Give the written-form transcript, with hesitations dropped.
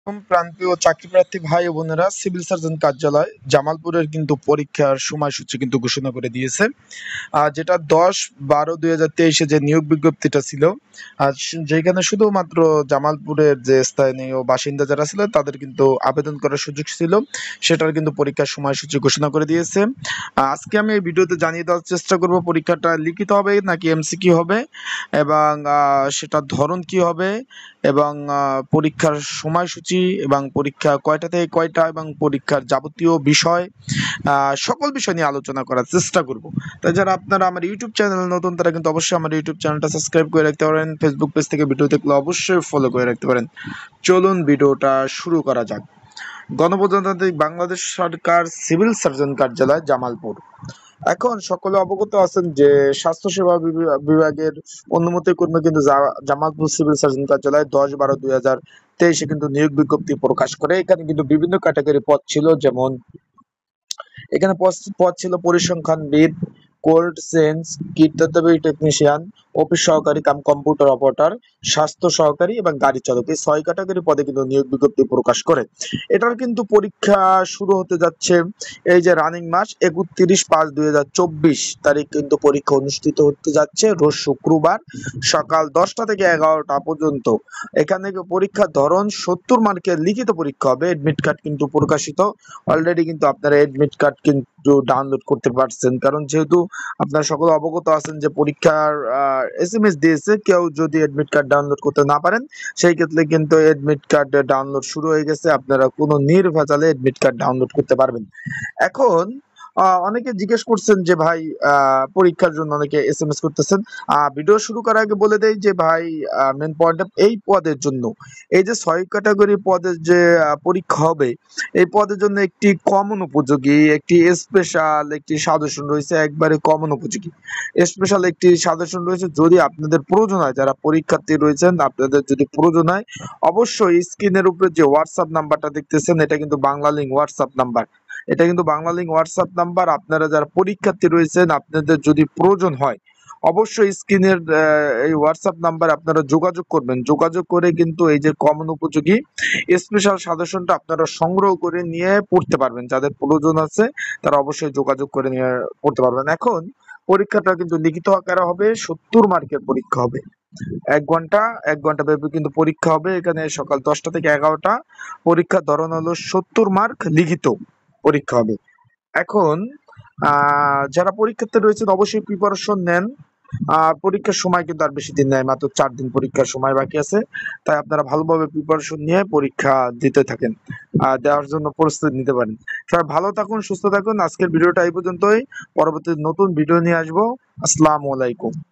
প্রান্তীয় চাকরিপ্রার্থী ভাই ও বোনেরা, civil surgeon কার্যালয় জামালপুরের কিন্তু পরীক্ষার সময়সূচি কিন্তু ঘোষণা করে দিয়েছে। যেটা 10-12-2023 যে নিয়োগ বিজ্ঞপ্তিটা ছিল, যেখানে শুধুমাত্র জামালপুরের যে স্থানীয় বাসিন্দা যারা ছিল তাদের কিন্তু আবেদন করার সুযোগ ছিল, সেটার কিন্তু পরীক্ষার সময়সূচি ঘোষণা করে দিয়েছে। আজকে আমি এই ভিডিওতে জানিয়ে দেওয়ার চেষ্টা করব পরীক্ষাটা লিখিত হবে নাকি এমসিকিউ হবে, এবং সেটার ধরন কি হবে, এবং পরীক্ষার সময়সূচি, এবং পরীক্ষা কয়টা থেকে কয়টা, এবং পরীক্ষার যাবতীয় বিষয়, সকল বিষয় নিয়ে আলোচনা করার চেষ্টা করব। তাই যারা আপনারা আমার ইউটিউব চ্যানেল নতুন, তারা কিন্তু অবশ্যই আমার ইউটিউব চ্যানেলটা সাবস্ক্রাইব করে রাখতে পারেন। ফেসবুক পেজ থেকে ভিডিও দেখলে অবশ্যই ফলো করে রাখতে পারেন। চলুন ভিডিওটা শুরু করা যাক। গণপ্রজাতন্ত্রী বাংলাদেশ সরকার সিভিল সার্জন কার্যালয় জামালপুর। এখন সকলে অবগত আছেন যে স্বাস্থ্যসেবা বিভাগের অনুমতি ক্রমে কিন্তু জামালপুর সিভিল সার্জন কার্যালয় 10-12-2023 কিন্তু নিয়োগ বিজ্ঞপ্তি প্রকাশ করে। এখানে কিন্তু বিভিন্ন ক্যাটাগরি পদ ছিল, যেমন এখানে পদ ছিল পরিসংখ্যানবিদ, কোল্ড চেইন, কীটতত্ত্ববিদ, টেকনিশিয়ান, অফিস সহকারী কাম কম্পিউটার অপারেটর, স্বাস্থ্য সহকারী এবং গাড়ি চালক। এই 6 ক্যাটাগরি পদে কিন্তু নিয়োগ বিজ্ঞপ্তি প্রকাশ করে। এটার কিন্তু পরীক্ষা শুরু হতে যাচ্ছে এই যে রানিং মাস 31-5-2024 তারিখ কিন্তু পরীক্ষা অনুষ্ঠিত হতে যাচ্ছে, রোজ শুক্রবার সকাল 10টা থেকে 11টা পর্যন্ত। এখানে পরীক্ষার ধরন 70 মার্কের লিখিত পরীক্ষা হবে। এডমিট কার্ড কিন্তু প্রকাশিত অলরেডি, কিন্তু আপনারা এডমিট কার্ড কিন্তু ডাউনলোড করতে পারছেন, কারণ যেহেতু আপনারা সকলে অবগত আছেন যে পরীক্ষার এসএমএস দিয়েছে। কেউ যদি এডমিট কার্ড ডাউনলোড করতে না পারেন, সেই ক্ষেত্রে কিন্তু এডমিট কার্ড ডাউনলোড শুরু হয়ে গেছে। আপনারা কোনো নির্ভেজালে এডমিট কার্ড ডাউনলোড করতে পারবেন। এখন অনেকে জিজ্ঞেস করছেন যে ভাই, পরীক্ষার জন্য অনেকে এসএমএস করতেছেন। ভিডিও শুরু করার আগে বলে দেই যে ভাই, মেন পয়েন্ট এই পদের জন্য, এই যে 6 ক্যাটাগরি পদের যে পরীক্ষা হবে, এই পদের জন্য একটি কমন উপযোগী, একটি স্পেশাল একটি সাজেশন রয়েছে। একবারে কমন উপযোগী স্পেশাল একটি সাজেশন রয়েছে। যদি আপনাদের প্রয়োজন হয়, যারা পরীক্ষার্থী রয়েছেন, আপনাদের যদি প্রয়োজন হয়, অবশ্যই স্ক্রিনের উপরে যে হোয়াটসঅ্যাপ নাম্বারটা দেখতেছেন, এটা কিন্তু বাংলা লিঙ্ক হোয়াটসঅ্যাপ নাম্বার। এটা কিন্তু বাংলা লিঙ্ক হোয়াটসঅ্যাপ নাম্বার। আপনারা যারা পরীক্ষার্থী রয়েছেন, আপনাদের যদি প্রয়োজন হয়, অবশ্যই স্ক্রিনের এই হোয়াটসঅ্যাপ নাম্বার আপনারা যোগাযোগ করবেন। যোগাযোগ করে কিন্তু এই যে কমন উপযোগী স্পেশাল সাজেশনটা আপনারা সংগ্রহ করে নিয়ে পড়তে পারবেন। যাদের প্রয়োজন আছে তারা অবশ্যই যোগাযোগ করে নিয়ে পড়তে পারবেন। এখন পরীক্ষাটা কিন্তু লিখিত আকারে হবে, 70 মার্কের পরীক্ষা হবে। 1 ঘন্টা ব্যাপী কিন্তু পরীক্ষা হবে। এখানে সকাল 10টা থেকে 11টা। পরীক্ষার ধরন হলো 70 মার্ক লিখিত পরীক্ষা হবে। এখন যারা পরীক্ষার্থী রয়েছেন অবশ্যই প্রিপারেশন নেন। পরীক্ষার সময় কিন্তু আর বেশি দিন নাই, মাত্র 4 দিন পরীক্ষার সময় বাকি আছে। তাই আপনারা ভালোভাবে প্রিপারেশন নিয়ে পরীক্ষা দিতে থাকেন, দেওয়ার জন্য প্রস্তুতি নিতে পারেন। সবাই ভালো থাকুন, সুস্থ থাকুন। আজকের ভিডিওটা এই পর্যন্তই। পরবর্তী নতুন ভিডিও নিয়ে আসবো। আসসালামু আলাইকুম।